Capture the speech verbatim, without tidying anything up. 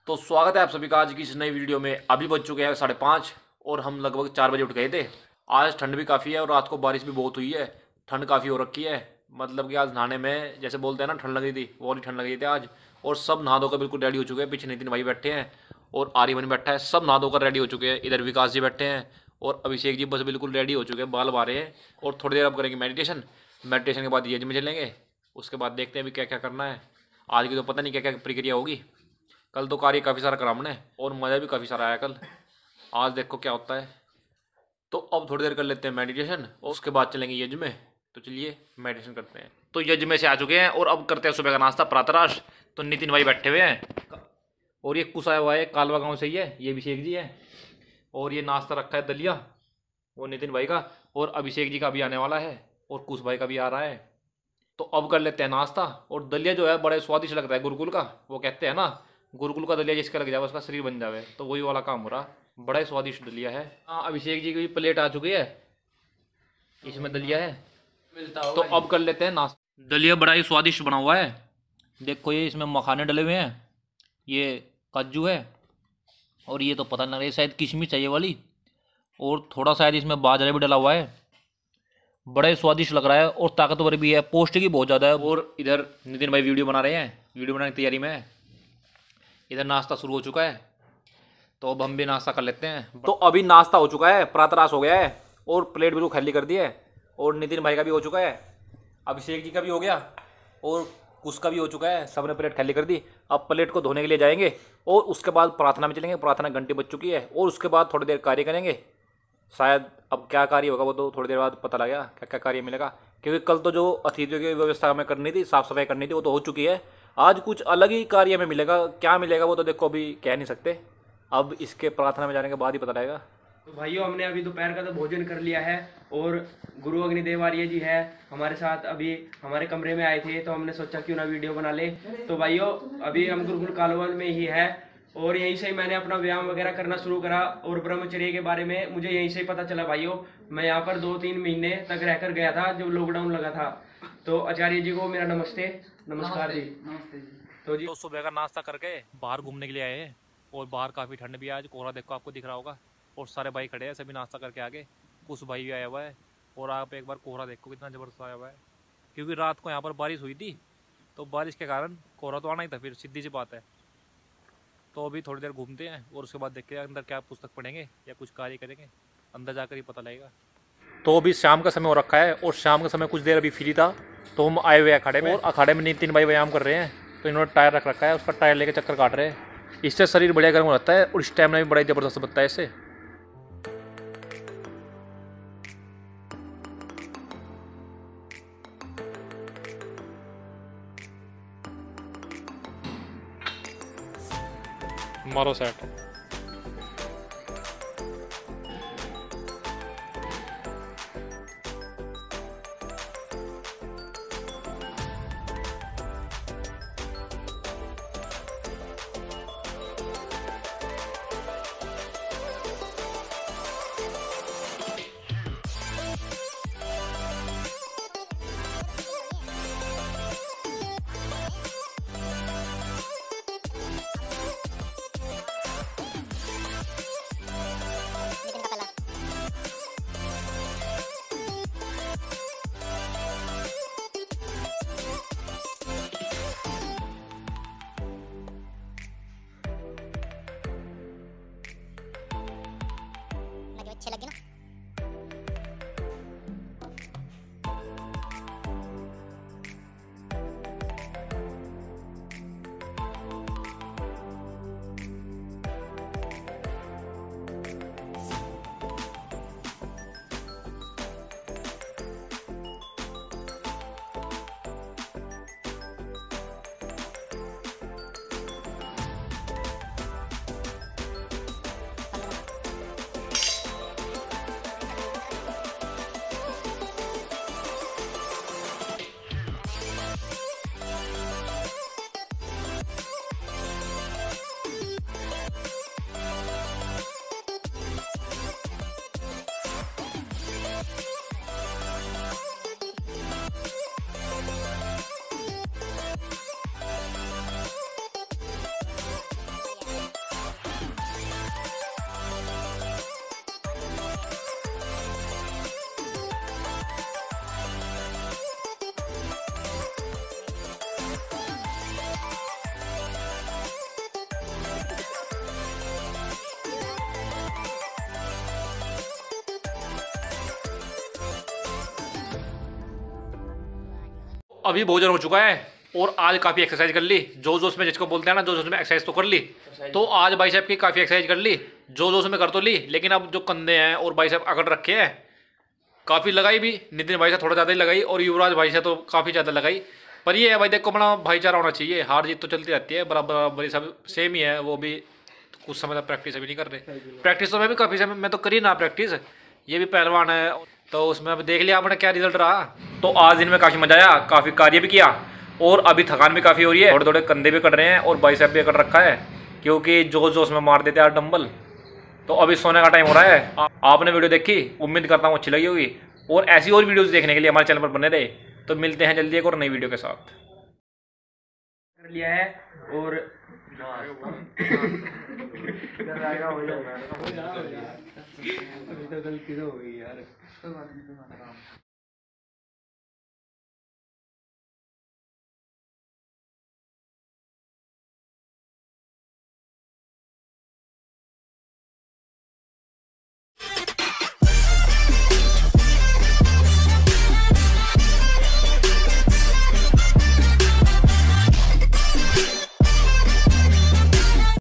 तो स्वागत है आप सभी का आज की इस नई वीडियो में। अभी बज चुके हैं साढ़े पाँच और हम लगभग चार बजे उठ गए थे। आज ठंड भी काफ़ी है और रात को बारिश भी बहुत हुई है। ठंड काफ़ी हो रखी है, मतलब कि आज नहाने में जैसे बोलते हैं ना ठंड लग रही थी, वो वाली ठंड लग रही थी आज। और सब नहा धोकर बिल्कुल रेडी हो चुके हैं। पीछे नितिन भाई बैठे हैं और आर्यमन बैठा है, सब नहा धोकर रेडी हो चुके हैं। इधर विकास जी बैठे हैं और अभिषेक जी बस बिल्कुल रेडी हो चुके हैं, बाल बारे हैं। और थोड़ी देर अब करेंगे मेडिटेशन। मेडिटेशन के बाद यज्ञ में चलेंगे। उसके बाद देखते हैं अभी क्या क्या करना है। आज की तो पता नहीं क्या क्या प्रक्रिया होगी। कल तो कार्य काफ़ी सारा करा हमने और मज़ा भी काफ़ी सारा आया कल। आज देखो क्या होता है। तो अब थोड़ी देर कर लेते हैं मेडिटेशन और उसके बाद चलेंगे यज्ञ में। तो चलिए मेडिटेशन करते हैं। तो यज्ञ में से आ चुके हैं और अब करते हैं सुबह का नाश्ता प्रातराश। तो नितिन भाई बैठे हुए हैं और ये कुछ आया हुआ है कालवा गाँव से ही है, ये अभिषेक जी है। और ये नाश्ता रखा है दलिया, वो नितिन भाई का। और अभिषेक जी का भी आने वाला है और कुछ भाई का भी आ रहा है। तो अब कर लेते हैं नाश्ता। और दलिया जो है बड़े स्वादिष्ट लगता है गुरुकुल का। वो कहते हैं ना, गुरुकुल का दलिया जिसका लग जाए उसका शरीर बन जावे, तो वही वाला काम हो रहा। बड़ा ही स्वादिष्ट दलिया है। हाँ, अभिषेक जी की भी प्लेट आ चुकी है, इसमें दलिया है। तो अब कर लेते हैं नाश्ता। दलिया बड़ा ही स्वादिष्ट बना हुआ है। देखो ये इसमें मखाने डले हुए हैं, ये काजू है और ये तो पता नहीं लग रहा है, शायद किशमिश चाहिए वाली। और थोड़ा शायद इसमें बाजरा भी डला हुआ है। बड़ा ही स्वादिष्ट लग रहा है और ताकतवर भी है, पौष्टिक भी बहुत ज़्यादा है। और इधर नितिन भाई वीडियो बना रहे हैं, वीडियो बनाने की तैयारी में है। इधर नाश्ता शुरू हो चुका है, तो अब हम भी नाश्ता कर लेते हैं। तो अभी नाश्ता हो चुका है, प्रातराश हो गया है और प्लेट बिल्कुल खाली कर दी है। और नितिन भाई का भी हो चुका है, अभिषेक जी का भी हो गया और उसका भी हो चुका है। सबने प्लेट खाली कर दी। अब प्लेट को धोने के लिए जाएंगे और उसके बाद प्रार्थना में चलेंगे। प्रार्थना घंटी बज चुकी है और उसके बाद थोड़ी देर कार्य करेंगे। शायद अब क्या कार्य होगा वो तो थोड़ी देर बाद पता लगेगा क्या क्या कार्य मिलेगा। क्योंकि कल तो जो अतिथियों की व्यवस्था हमें करनी थी, साफ़ सफाई करनी थी, वो तो हो चुकी है। आज कुछ अलग ही कार्य में मिलेगा, क्या मिलेगा वो तो देखो अभी कह नहीं सकते। अब इसके प्रार्थना में जाने के बाद ही पता लगेगा। तो भाइयों, हमने अभी दोपहर का तो भोजन कर लिया है और गुरु अग्निदेव आर्य जी है हमारे साथ, अभी हमारे कमरे में आए थे, तो हमने सोचा क्यों ना वीडियो बना ले। तो भाइयों, अभी हम गुरुकुल कालवन में ही है और यहीं से ही मैंने अपना व्यायाम वगैरह करना शुरू करा। और ब्रह्मचर्य के बारे में मुझे यहीं से ही पता चला। भाइयों, मैं यहाँ पर दो तीन महीने तक रहकर गया था जब लॉकडाउन लगा था। तो आचार्य जी को मेरा नमस्ते। नमस्कार जी। नमस्ते जी। तो जी तो सुबह का नाश्ता करके बाहर घूमने के लिए आए हैं और बाहर काफ़ी ठंड भी है आज। कोहरा देखो, आपको दिख रहा होगा। और सारे भाई खड़े हैं, सभी नाश्ता करके आगे। कुछ भाई भी आया हुआ है। और आप एक बार कोहरा देखो कितना ज़बरदस्त आया हुआ है। क्योंकि रात को यहाँ पर बारिश हुई थी, तो बारिश के कारण कोहरा तो आना ही था, फिर सीधी सी बात है। तो अभी थोड़ी देर घूमते हैं और उसके बाद देखते हैं अंदर क्या पुस्तक पढ़ेंगे या कुछ कार्य करेंगे, अंदर जाकर ही पता लगेगा। तो अभी शाम का समय हो रखा है और शाम का समय कुछ देर अभी फ्री था, तो हम आए हुए अखाड़े में। और अखाड़े में नितिन भाई व्यायाम कर रहे हैं, तो इन्होंने टायर रख रखा है, उसका टायर लेके चक्कर काट रहे हैं। इससे शरीर बढ़िया गर्म रहता है और स्टैमिना भी बड़ा ही ज़बरदस्त बनता है इससे। मारो सेट। अभी भोजन हो चुका है और आज काफ़ी एक्सरसाइज कर ली, जो जोश में जिसको बोलते हैं ना, जो जोश में एक्सरसाइज तो कर ली। तो आज भाई साहब की काफ़ी एक्सरसाइज कर ली, जो जोश में कर तो ली, लेकिन अब जो कंधे हैं और भाई साहब अकड़ रखे हैं, काफ़ी लगाई भी। नितिन भाई साहब थोड़ा ज़्यादा ही लगाई और युवराज भाई साहब तो काफ़ी ज़्यादा लगाई। पर ये है भाई देखो, अपना भाईचारा होना चाहिए, हार जीत तो चलती रहती है, बराबर बराबर सब सेम ही है। वो भी कुछ समय तक प्रैक्टिस अभी नहीं कर रहे, प्रैक्टिस तो मैं भी काफ़ी समय मैं तो करी ना प्रैक्टिस, ये भी पहलवान है, तो उसमें अब देख लिया आपने क्या रिजल्ट रहा। तो आज दिन में काफ़ी मजा आया, काफ़ी कार्य भी किया और अभी थकान भी काफ़ी हो रही है, थोड़े थोड़े कंधे भी कट रहे हैं और बाइसेप भी कट रखा है, क्योंकि जोश जोश में मार देते हैं डंबल। तो अभी सोने का टाइम हो रहा है। आ, आपने वीडियो देखी, उम्मीद करता हूँ अच्छी लगी होगी, और ऐसी और वीडियोस देखने के लिए हमारे चैनल पर बने रहे। तो मिलते हैं जल्दी एक और नई वीडियो के साथ। कर लिया है और अभी तो गलती तो हो गई यार।